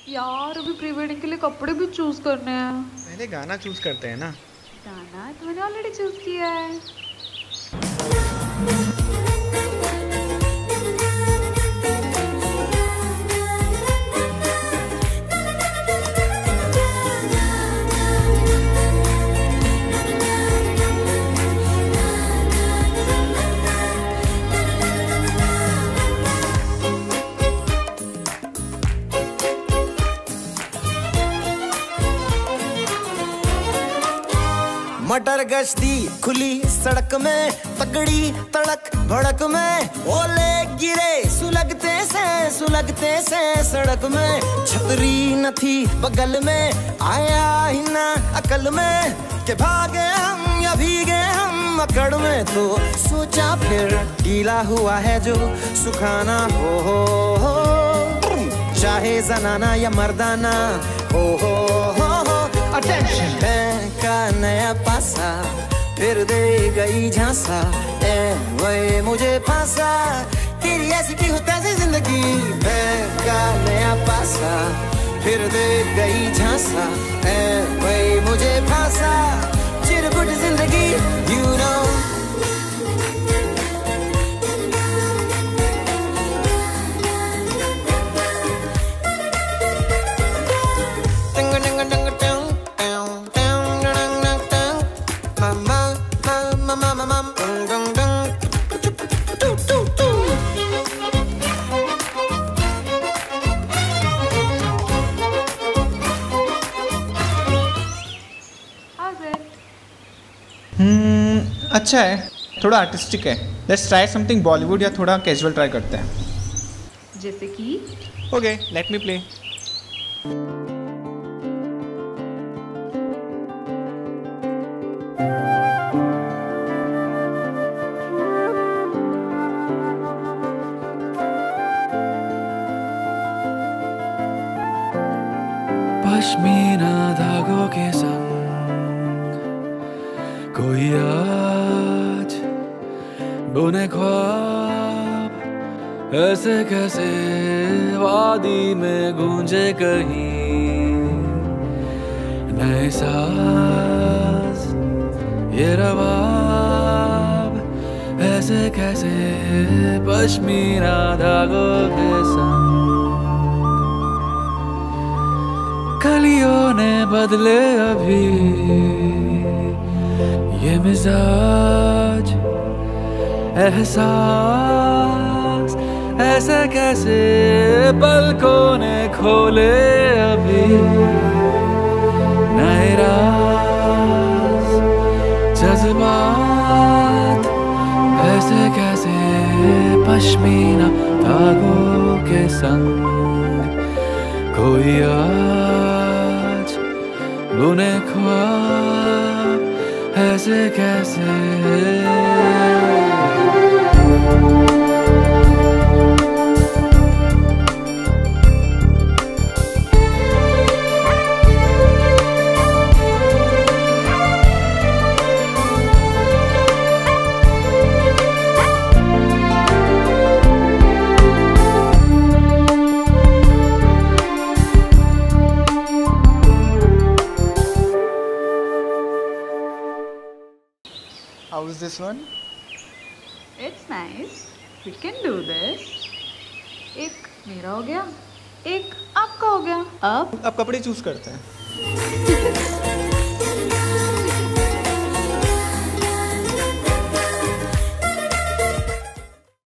यार अभी pre wedding के लिए कपड़े भी चूज करने हैं। पहले गाना चूज करते हैं ना। गाना तो मैंने ऑलरेडी चूज किया है। मटर गश्ती खुली सड़क में, तगड़ी तड़क भड़क में, ओले गिरे सुलगते से सड़क में। छतरी न थी बगल में, आया ही ना अकल में कि भागे हम या भीगे हम अकड़ में। तो सोचा फिर गीला हुआ है जो सुखाना हो, चाहे जनाना या मर्दाना हो। अटेंशन का नया पासा फिर दे गई झांसा, ए वही मुझे फांसा। तेरी ऐसी की होता है जिंदगी, का नया पासा फिर दे गई झांसा, ए वही मुझे फांसा। चिरकुट जिंदगी you know। अच्छा है, थोड़ा आर्टिस्टिक है। लेट्स ट्राई समथिंग बॉलीवुड या थोड़ा कैजुअल ट्राई करते हैं। जैसे कि okay, let me play. Pashmina धागों के संग कोई आज बुने ख्वाब, ऐसे कैसे वादी में गूंजे कहीं नए साज ये रवाब। ऐसे कैसे पश्मीना धागों के संग कलियों ने बदले अभी ये मिजाज एहसास। ऐसे कैसे पलकों ने खोले अभी नए राज जज्बात। ऐसे कैसे पश्मीना धागों के संग कोई आज बुने ख्वाब। ऐसे कैसे How is this one? It's nice, we can do this. एक मेरा हो गया, एक आपका हो गया। अब कपड़े चूज करते हैं।